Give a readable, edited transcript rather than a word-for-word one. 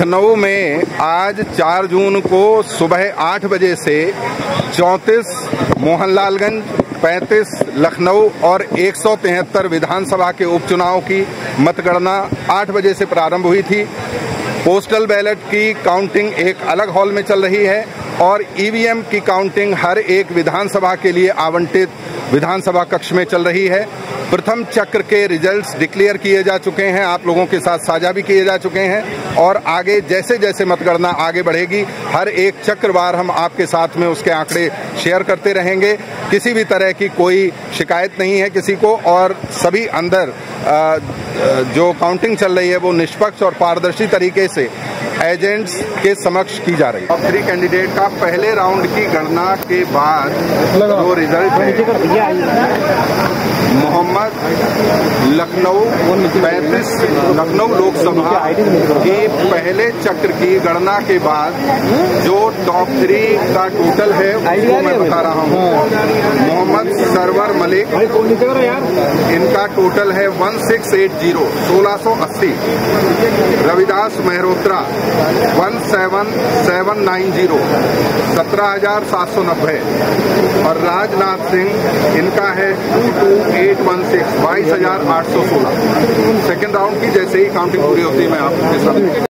लखनऊ में आज 4 जून को सुबह 8 बजे से 34 मोहनलालगंज, 35 लखनऊ और 173 विधानसभा के उपचुनाव की मतगणना 8 बजे से प्रारंभ हुई थी। पोस्टल बैलेट की काउंटिंग एक अलग हॉल में चल रही है और ईवीएम की काउंटिंग हर एक विधानसभा के लिए आवंटित विधानसभा कक्ष में चल रही है। प्रथम चक्र के रिजल्ट्स डिक्लेयर किए जा चुके हैं, आप लोगों के साथ साझा भी किए जा चुके हैं और आगे जैसे जैसे मतगणना आगे बढ़ेगी हर एक चक्रवार हम आपके साथ में उसके आंकड़े शेयर करते रहेंगे। किसी भी तरह की कोई शिकायत नहीं है किसी को और सभी अंदर जो काउंटिंग चल रही है वो निष्पक्ष और पारदर्शी तरीके से एजेंट्स के समक्ष की जा रही है। टॉप 3 कैंडिडेट का पहले राउंड की गणना के बाद जो रिजल्ट है, मोहम्मद लखनऊ 35 लखनऊ लोकसभा की पहले चक्र की गणना के बाद जो टॉप 3 का टोटल है वो मैं बता रहा हूँ। मोहम्मद सरवर मलिक, इनका टोटल है 1680। रविदास मेहरोत्रा 17790, 17,790 और राजनाथ सिंह इनका है 2816, 22,816। सेकेंड राउंड की जैसे ही काउंटिंग पूरी होती है मैं आपके साथ